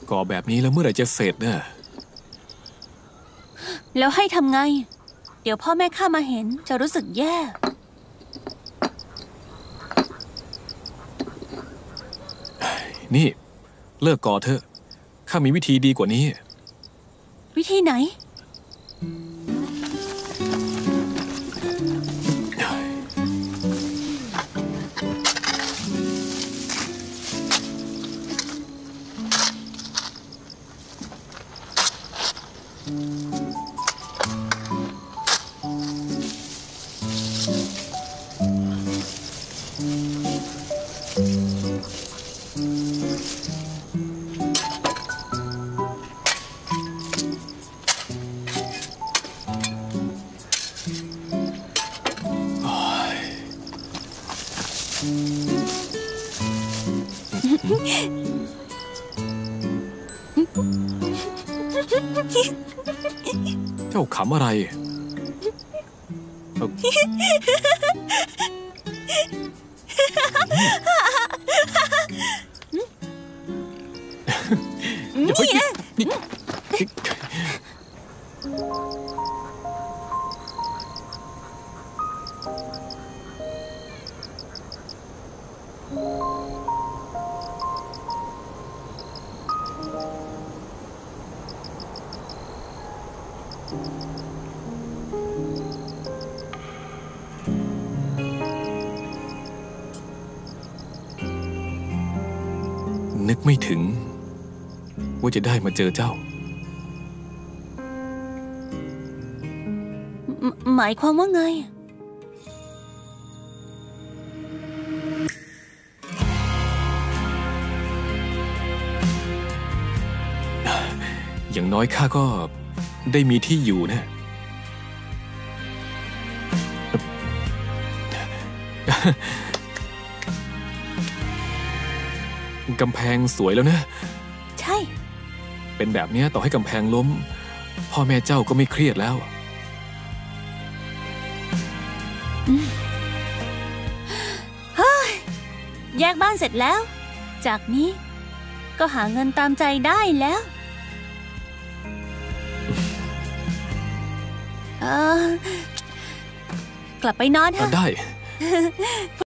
ก่อแบบนี้แล้วเมื่อไหร่จะเสร็จเนี่ยแล้วให้ทำไงเดี๋ยวพ่อแม่ข้ามาเห็นจะรู้สึกแย่นี่เลิกก่อเถอะข้ามีวิธีดีกว่านี้วิธีไหนเจ้าขำอะไรนี่นะนึกไม่ถึงว่าจะได้มาเจอเจ้าหมายความว่าไงอย่างน้อยข้าก็ได้มีที่อยู่นะกำแพงสวยแล้วนะใช่เป็นแบบนี้ต่อให้กำแพงล้มพ่อแม่เจ้าก็ไม่เครียดแล้วเฮ้ยแยกบ้านเสร็จแล้วจากนี้ก็หาเงินตามใจได้แล้วกลับไปนอนเถอะได้